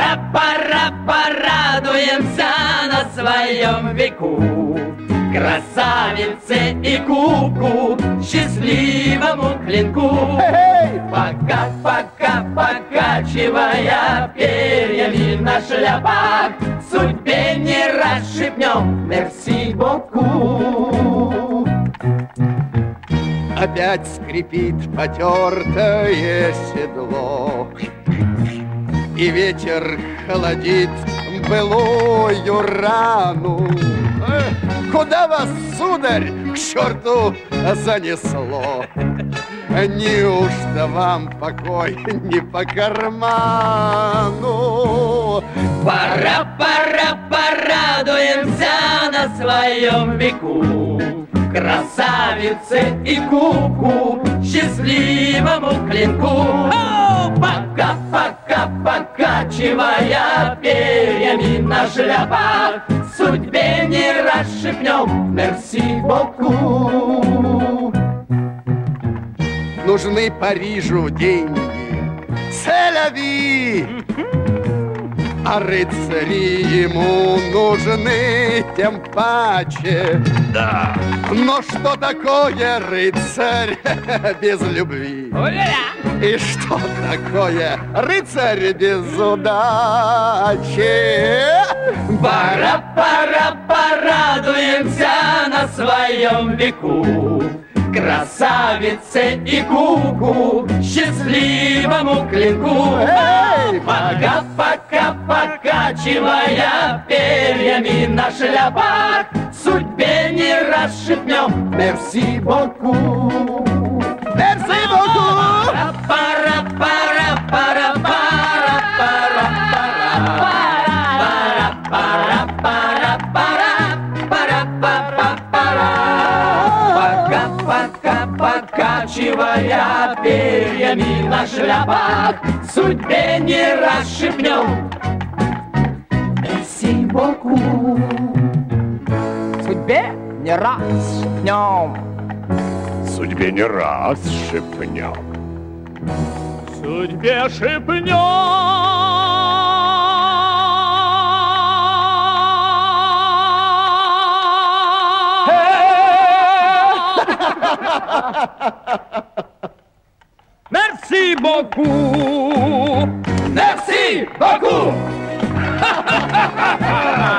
Пора, порадуемся на своем веку. Красавице и куку, счастливому клинку. Пока, покачивая перьями на шляпах, судьбе не расшибнем мерси боку. Опять скрипит потертое седло, и ветер холодит былую рану. Куда вас, сударь, к черту занесло? Неужто вам покой не по карману? Пора, порадуемся на своем веку. Красавице и куку, счастливому клинку. Пока, покачивая перьями на шляпах, судьбе не расшибнем мерси боку. Нужны Парижу деньги, селяви, а рыцари ему нужны тем паче. Да. Но что такое рыцарь без любви? И что такое рыцарь без удачи? Пора, порадуемся на своем веку. Красавице и куку, счастливому клинку. Пока, покачивая перьями на шляпах, судьбе не расшибнем мерси боку. Мерси боку! Пора, покачивая перьями на шляпах, судьбе не расшибнем мерси боку. Судьбе не расшибнем. Судьбе не раз шепнем. Судьбе шепнем. Merci beaucoup. Merci beaucoup.